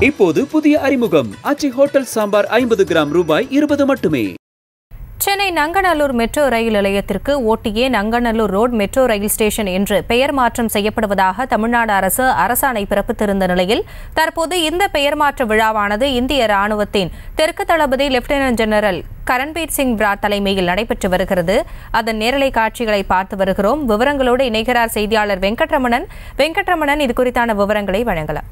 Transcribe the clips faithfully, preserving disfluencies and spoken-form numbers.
இப்போது புதிய அறிமுகம் அச்சி ஹோட்டல் சாம்பார் ஐம்பது கிராம் ரூபாய் இருபது மட்டுமே. சென்னை நங்கநல்லூர் மெட்ரோ ரயில் நிலையத்திற்கு ஓட்டியே Nanganallur road metro rail station என்று பெயர் மாற்றம் செய்யப்படுவதாக தமிழ்நாடு அரசு அரசாணை பிறப்பித்திருந்த நிலையில் தற்போது இந்த பெயர் மாற்ற விழாவானது இந்திய ராணுவத்தின் தெற்கு தளபதி லெப்டினன்ட் ஜெனரல் கரன்பீர் சிங் பிராட் தலைமையில் நடைபெற்று வருகிறது. அதன் நேரலை காட்சிகளை பார்த்து வருகிறோம். விவரங்களோடு இணைகிறார் செய்தியாளர் வெங்கட்ரமணன். வெங்கட்ரமணன், இது குறித்தான விவரங்களை வழங்கலாம்.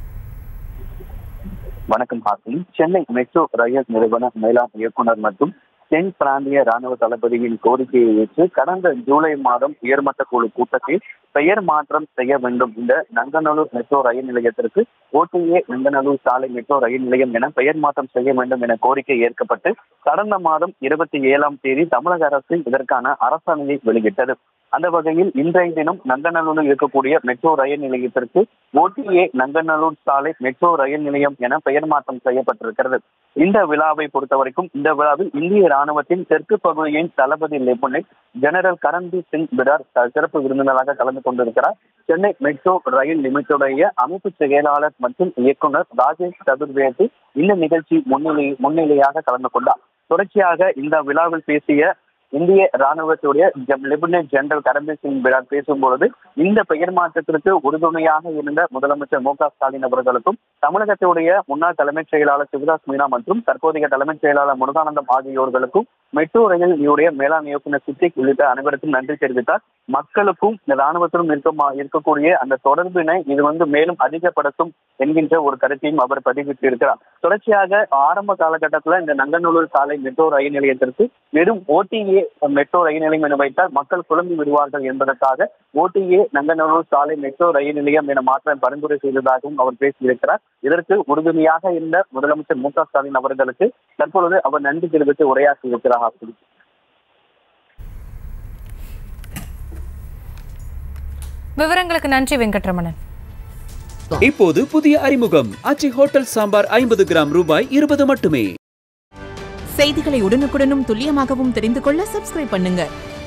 வணக்கம் ஹாசினி. சென்னை மெட்ரோ ரயில் நிறுவன மேலாண் இயக்குநர் மற்றும் தென் பிராந்திய ராணுவ தளபதியின் கோரிக்கையை ஏற்று கடந்த ஜூலை மாதம் உயர்மட்ட குழு கூட்டத்தில் பெயர் மாற்றம் செய்ய வேண்டும். இந்த நங்கநல்லூர் மெட்ரோ ரயில் நிலையத்திற்கு ஓடிஏ நங்கநல்லூர் சாலை மெட்ரோ ரயில் நிலையம் என பெயர் மாற்றம் செய்ய வேண்டும் என கோரிக்கை ஏற்கப்பட்டு கடந்த மாதம் இருபத்தி ஏழாம் தேதி தமிழக அரசு இதற்கான அரசாணையை வெளியிட்டது. அந்த வகையில் இன்றைய தினம் நங்கநல்லூரில் இருக்கக்கூடிய மெட்ரோ ரயில் நிலையத்திற்கு ஓடிஏ நங்கநல்லூர் சாலை மெட்ரோ ரயில் நிலையம் என பெயர் மாற்றம் செய்யப்பட்டிருக்கிறது. இந்த விழாவை பொறுத்தவரைக்கும் இந்த விழாவில் இந்திய ராணுவத்தின் தெற்கு பகுதியின் தளபதி லெப்டினன்ட் ஜெனரல் கரன்பீர் சிங் பிராட் சிறப்பு விருந்தினராக கலந்து கொண்டிருக்கிறார். சென்னை மெட்ரோ ரயில் லிமிட்டுடைய அமைப்பு செயலாளர் மற்றும் இயக்குநர் ராஜேஷ் சதுர்வேதி இந்த நிகழ்ச்சி முன்னிலை முன்னிலையாக கலந்து கொண்டார். தொடர்ச்சியாக இந்த விழாவில் பேசிய இந்திய ராணுவத்துடைய லெப்டினன்ட் ஜெனரல் கரன்பீர் சிங் பிராட் பேசும்பொழுது இந்த பெயர் மாற்றத்திற்கு உறுதுணையாக இருந்த முதலமைச்சர் மு க ஸ்டாலின் அவர்களுக்கும் தமிழகத்துடைய முன்னாள் தலைமைச் செயலாளர் சிவதாஸ் மீனா மற்றும் தற்போதைய தலைமைச் செயலாளர் முருகானந்தம் ஆகியோர்களுக்கும் மெட்ரோ ரயிலுடைய மேலாண் இயக்குநர் சித்திக் உள்ளிட்ட அனைவருக்கும் நன்றி தெரிவித்தார். மக்களுக்கும் இந்த ராணுவத்திலும் இருக்க இருக்கக்கூடிய அந்த தொடர்பினை இது வந்து மேலும் அதிகப்படுத்தும் என்கின்ற ஒரு கருத்தையும் அவர் பதிவிட்டிருக்கிறார். தொடர்ச்சியாக ஆரம்ப காலகட்டத்தில் இந்த நங்கநல்லூர் சாலை மெட்ரோ ரயில் நிலையத்திற்கு வெறும் ஓடிஏ மெட்ரோ ரயில் நிலையம் என வைத்தால் மக்கள் குழம்பி விடுவார்கள் என்பதற்காக ஓடிஏ நங்கநல்லூர் சாலை மெட்ரோ ரயில் நிலையம் என மாற்ற பரிந்துரை செய்ததாகவும் அவர் பேசியிருக்கிறார். இதற்கு உறுதுணையாக இருந்த முதலமைச்சர் மு க ஸ்டாலின் அவர்களுக்கு தற்பொழுது அவர் நன்றி தெரிவித்து உரையாற்றியிருக்கிறார். விவரங்களுக்கு நன்றி வெங்கட்ரமணன். இப்போது புதிய அறிமுகம் அச்சி ஹோட்டல் சாம்பார் ஐம்பது கிராம் ரூபாய் இருபது மட்டுமே. செய்திகளை உடனுக்குடனும் துல்லியமாகவும் தெரிந்து கொள்ள சப்ஸ்கிரைப் பண்ணுங்க.